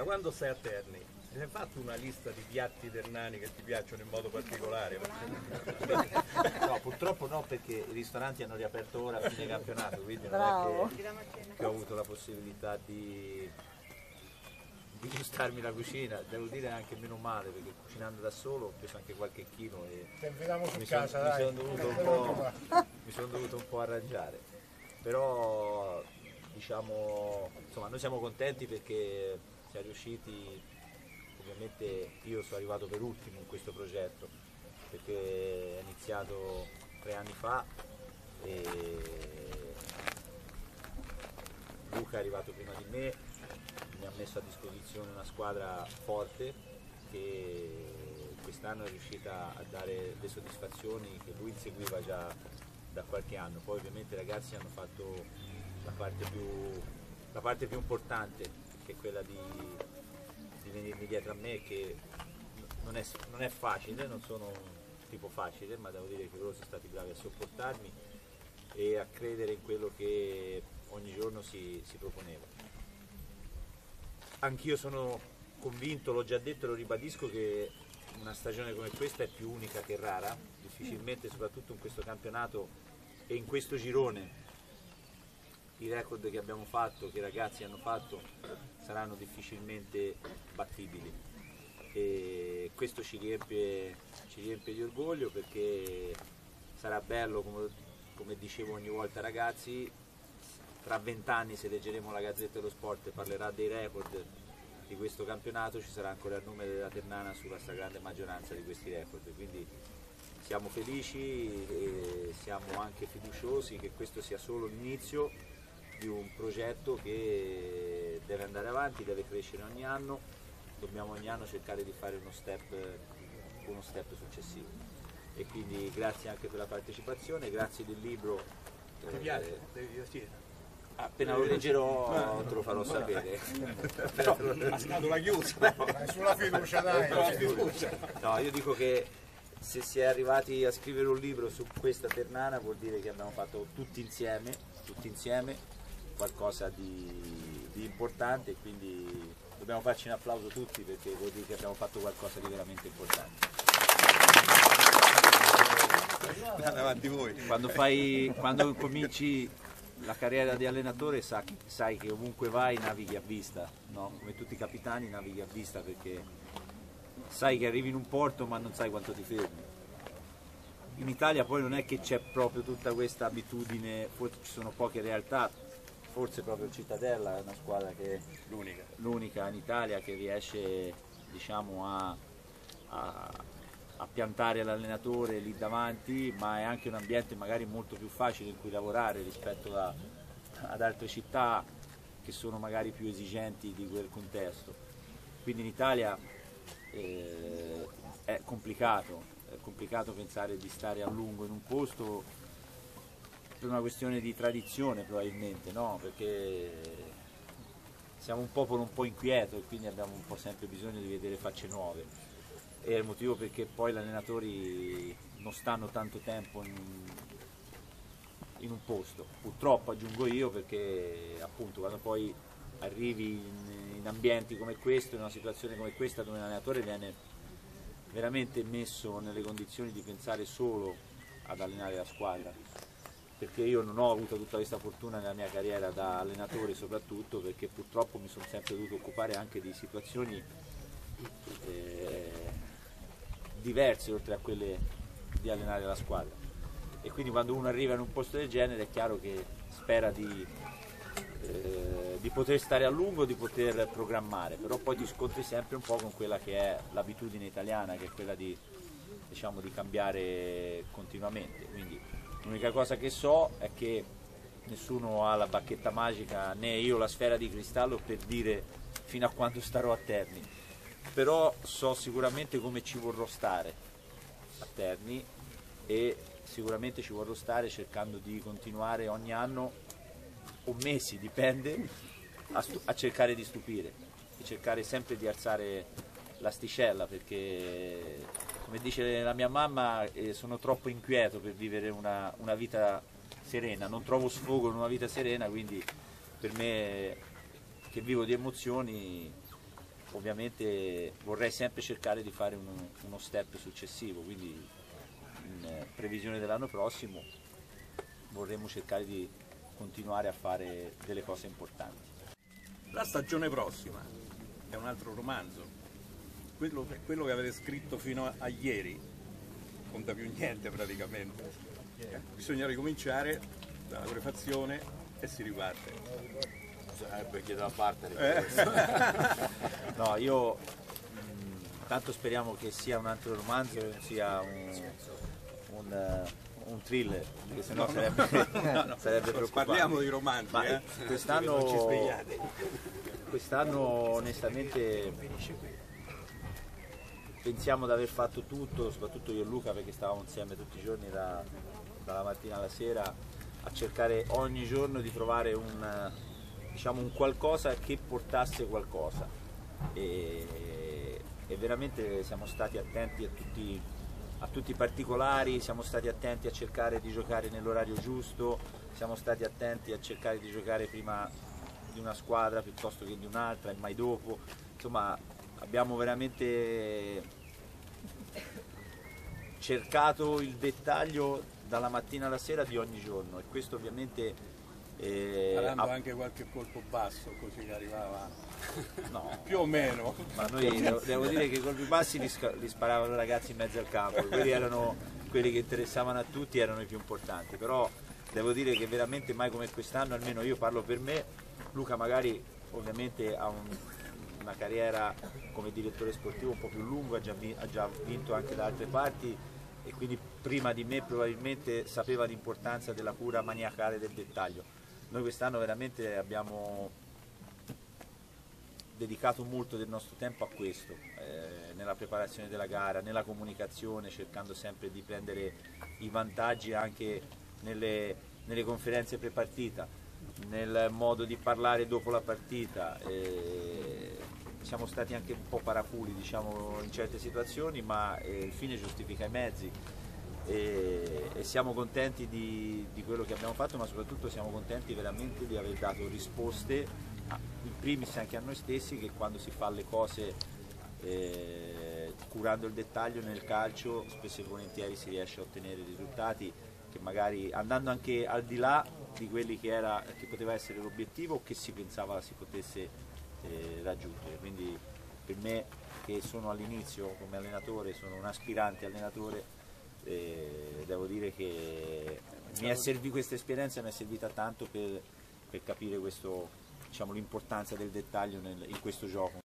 Da quando stai a Terni, ti hai fatto una lista di piatti ternani che ti piacciono in modo particolare? No, purtroppo no, perché i ristoranti hanno riaperto ora a fine campionato, quindi non è che ho avuto la possibilità di gustarmi la cucina. Devo dire anche meno male, perché cucinando da solo ho preso anche qualche chilo e mi sono dovuto un po' arrangiare. Però diciamo, insomma, noi siamo contenti perché siamo riusciti. Ovviamente io sono arrivato per ultimo in questo progetto perché è iniziato 3 anni fa e Luca è arrivato prima di me, mi ha messo a disposizione una squadra forte che quest'anno è riuscita a dare le soddisfazioni che lui inseguiva già da qualche anno. Poi ovviamente i ragazzi hanno fatto la parte più importante, che è quella di venirmi dietro a me, che non è facile, non sono un tipo facile, ma devo dire che loro sono stati bravi a sopportarmi e a credere in quello che ogni giorno si proponeva. Anch'io sono convinto, l'ho già detto e lo ribadisco, che una stagione come questa è più unica che rara, difficilmente, soprattutto in questo campionato e in questo girone, i record che abbiamo fatto, che i ragazzi hanno fatto, saranno difficilmente battibili e questo ci riempie di orgoglio, perché sarà bello, come dicevo ogni volta ai ragazzi, tra 20 anni, se leggeremo la Gazzetta dello Sport e parlerà dei record di questo campionato, ci sarà ancora il nome della Ternana sulla stragrande maggioranza di questi record, quindi siamo felici e siamo anche fiduciosi che questo sia solo l'inizio di un progetto che deve andare avanti, deve crescere ogni anno, dobbiamo ogni anno cercare di fare uno step successivo. E quindi grazie anche per la partecipazione, grazie del libro. Ti piace? Devi dire. Appena lo leggerò te lo farò sapere. A scatola chiusa. Sulla fiducia, dai. No, io dico che se si è arrivati a scrivere un libro su questa Ternana vuol dire che abbiamo fatto tutti insieme qualcosa di importante, e quindi dobbiamo farci un applauso tutti, perché vuol dire che abbiamo fatto qualcosa di veramente importante. Avanti voi. Quando cominci la carriera di allenatore sai che ovunque vai navighi a vista, no? Come tutti i capitani navighi a vista, perché sai che arrivi in un porto ma non sai quanto ti fermi. In Italia poi non è che c'è proprio tutta questa abitudine, forse ci sono poche realtà, forse proprio il Cittadella è una squadra che è l'unica in Italia che riesce, diciamo, a piantare l'allenatore lì davanti, ma è anche un ambiente magari molto più facile in cui lavorare rispetto ad altre città che sono magari più esigenti di quel contesto. Quindi in Italia è complicato pensare di stare a lungo in un posto, per una questione di tradizione probabilmente, no? Perché siamo un popolo un po' inquieto e quindi abbiamo un po' sempre bisogno di vedere facce nuove, e è il motivo perché poi gli allenatori non stanno tanto tempo in un posto, purtroppo aggiungo io, perché appunto quando poi arrivi in ambienti come questo, in una situazione come questa dove l'allenatore viene veramente messo nelle condizioni di pensare solo ad allenare la squadra, perché io non ho avuto tutta questa fortuna nella mia carriera da allenatore, soprattutto perché purtroppo mi sono sempre dovuto occupare anche di situazioni diverse oltre a quelle di allenare la squadra, e quindi quando uno arriva in un posto del genere è chiaro che spera di poter stare a lungo, di poter programmare, però poi ti scontri sempre un po' con quella che è l'abitudine italiana, che è quella di cambiare continuamente. Quindi l'unica cosa che so è che nessuno ha la bacchetta magica, né io la sfera di cristallo per dire fino a quando starò a Terni, però so sicuramente come ci vorrò stare a Terni, e sicuramente ci vorrò stare cercando di continuare ogni anno o mesi, dipende, a cercare di stupire, di cercare sempre di alzare l'asticella, perché come dice la mia mamma sono troppo inquieto per vivere una vita serena, non trovo sfogo in una vita serena, quindi per me che vivo di emozioni ovviamente vorrei sempre cercare di fare uno step successivo, quindi in previsione dell'anno prossimo vorremmo cercare di continuare a fare delle cose importanti. La stagione prossima è un altro romanzo, quello che avete scritto fino a ieri non conta più niente praticamente, bisogna ricominciare dalla prefazione e si riparte. Perché da parte no, io tanto speriamo che sia un altro romanzo, sia un thriller, perché sennò sarebbe preoccupante. Parliamo di romanzi, ma quest'anno onestamente pensiamo di aver fatto tutto, soprattutto io e Luca, perché stavamo insieme tutti i giorni dalla mattina alla sera a cercare ogni giorno di trovare un qualcosa che portasse qualcosa e veramente siamo stati attenti a tutti i particolari, siamo stati attenti a cercare di giocare nell'orario giusto, siamo stati attenti a cercare di giocare prima di una squadra piuttosto che di un'altra e mai dopo, insomma abbiamo veramente cercato il dettaglio dalla mattina alla sera di ogni giorno e questo ovviamente sparando anche qualche colpo basso così che arrivava no, più o meno, ma noi devo dire che i colpi bassi li sparavano i ragazzi in mezzo al campo, quelli erano quelli che interessavano a tutti, erano i più importanti, però devo dire che veramente mai come quest'anno, almeno io parlo per me, Luca magari ovviamente ha una carriera come direttore sportivo un po' più lunga, ha già vinto anche da altre parti e quindi prima di me probabilmente sapeva l'importanza della cura maniacale del dettaglio. Noi quest'anno veramente abbiamo dedicato molto del nostro tempo a questo, nella preparazione della gara, nella comunicazione, cercando sempre di prendere i vantaggi anche nelle conferenze pre-partita, nel modo di parlare dopo la partita. Siamo stati anche un po' paraculi, diciamo, in certe situazioni, ma il fine giustifica i mezzi. E siamo contenti di quello che abbiamo fatto, ma soprattutto siamo contenti veramente di aver dato risposte in primis anche a noi stessi, che quando si fa le cose curando il dettaglio nel calcio spesso e volentieri si riesce a ottenere risultati che magari andando anche al di là di quelli che poteva essere l'obiettivo o che si pensava si potesse raggiungere. Quindi per me, che sono all'inizio come allenatore, sono un aspirante allenatore, devo dire che questa esperienza mi è servita tanto per capire l'importanza del dettaglio in questo gioco,